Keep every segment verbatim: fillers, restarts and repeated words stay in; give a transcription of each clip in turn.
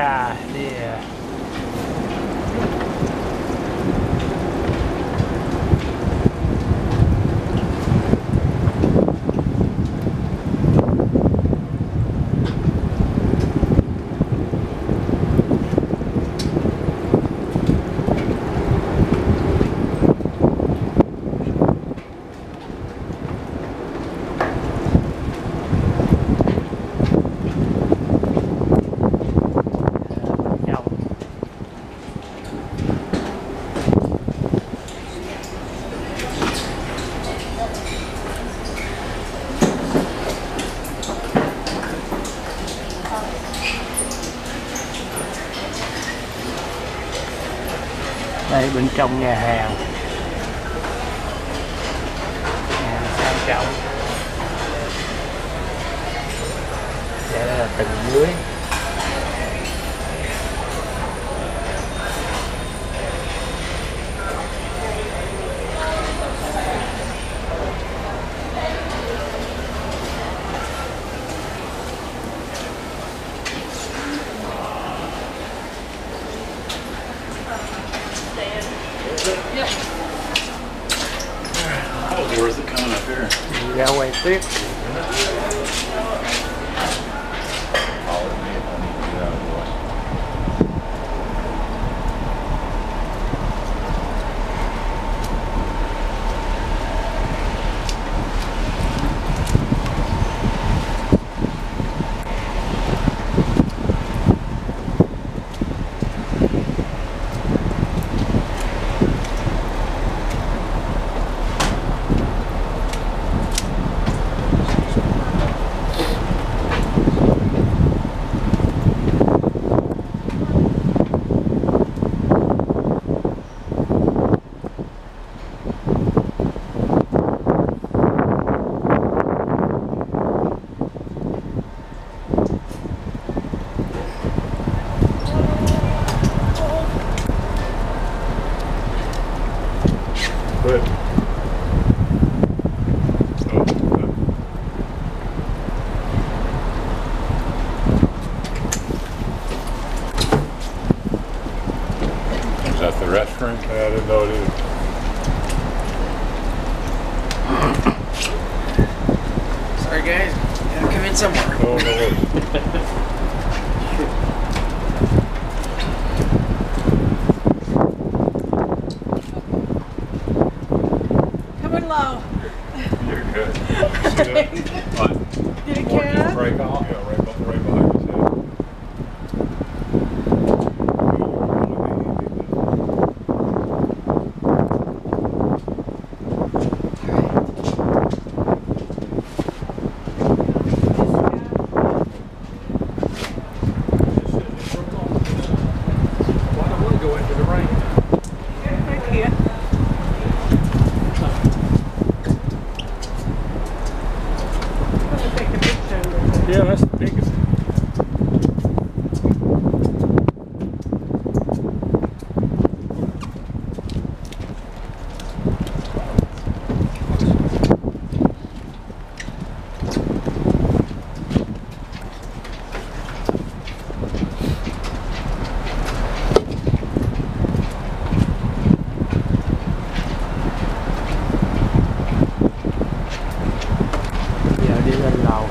trà đi. Đây bên trong nhà hàng, nhà hàng sang trọng. Đây là tầng dưới. Where's it coming up here? Ra quay tuyết. Good. Is that the restaurant? I didn't know it is. Sorry guys, gotta come in somewhere. Oh, no worries. Low. You're good. See that? Did it Or care? just break off. Yeah, right, bu- right behind his head. Why don't we go into the rain? Right here. Yeah, that's the biggest. Giờ đi lên lầu.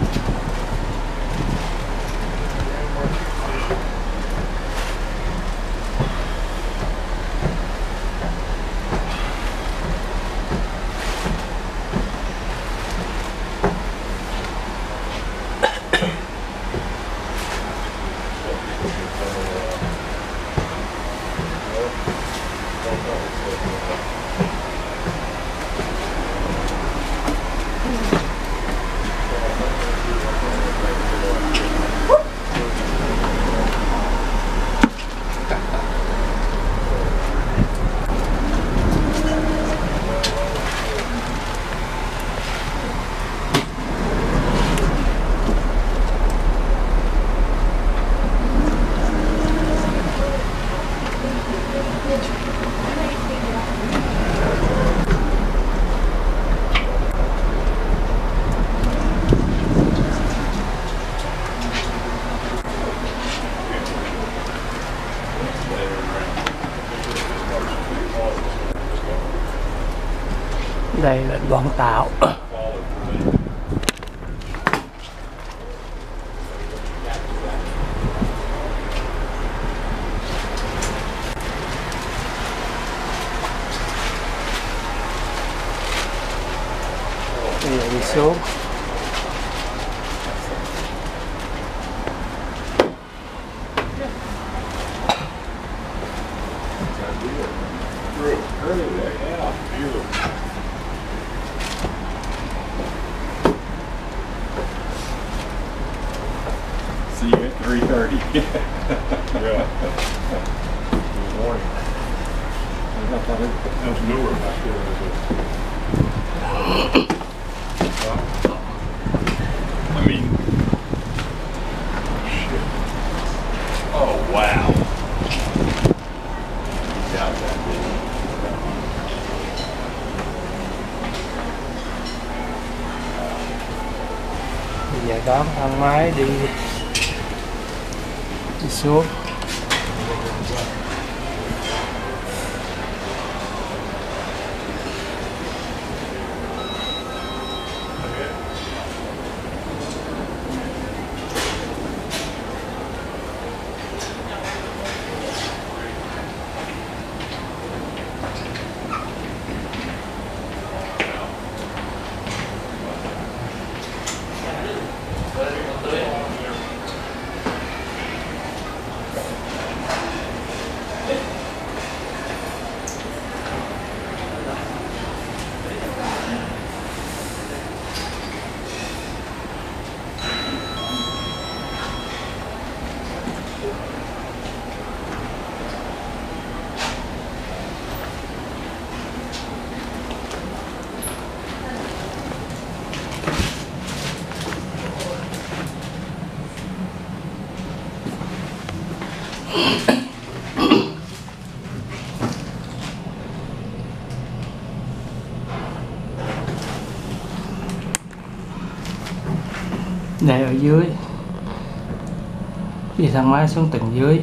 Đây là đoạn tạo. Đây là đi xuống. See you at three thirty. Yeah. Good morning. That's newer back there, is it? I mean, shit. Oh, wow. Got that, didn't you? Bây giờ đón thang máy đi đi xuống. Đây ở dưới, đi thang máy xuống tầng dưới.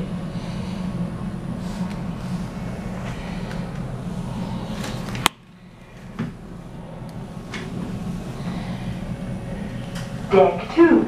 Deck two.